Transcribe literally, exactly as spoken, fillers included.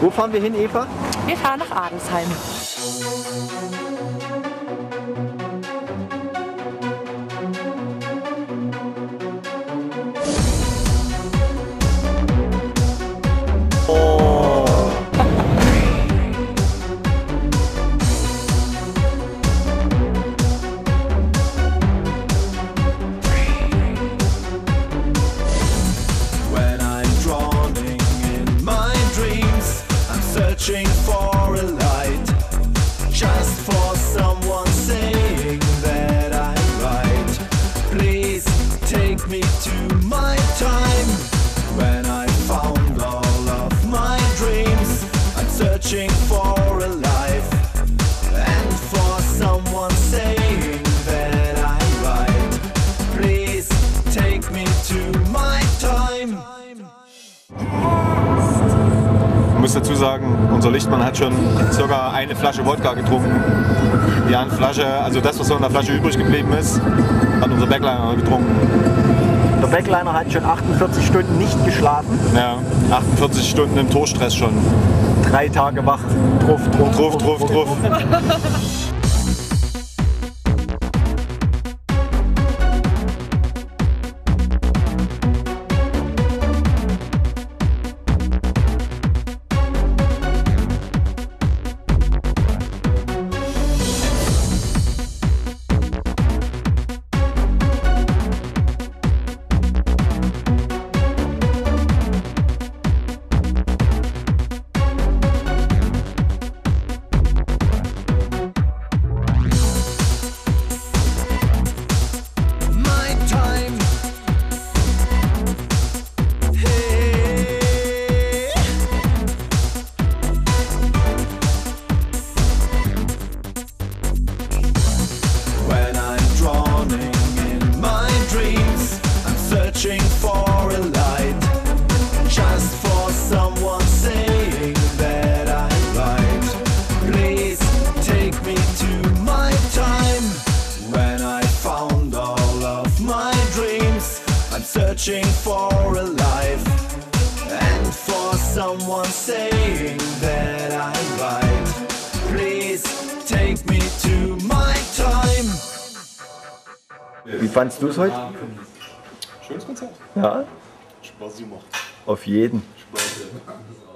Wo fahren wir hin, Eva? Wir fahren nach Adelsheim. Searching for a light, just for someone saying that I'm right. Please take me to my time when I found all of my dreams. I'm searching for a life and for someone saying that I'm right. Please take me to my time. Ich muss dazu sagen, unser Lichtmann hat schon circa eine Flasche Wodka getrunken. Die eine Flasche, also das, was so in der Flasche übrig geblieben ist, hat unser Backliner getrunken. Der Backliner hat schon achtundvierzig Stunden nicht geschlafen. Ja, achtundvierzig Stunden im Torstress schon. Drei Tage wach, truff, truff, truff, truff, truff. truff. Searching for a light, just for someone saying that I'm right. Please take me to my time when I found all of my dreams. I'm searching for a life and for someone saying that I'm right. Please take me to my time. Wie fandst du es heute? Schönes Konzert. Ja? Spaß gemacht. Auf jeden. Spaß, ja.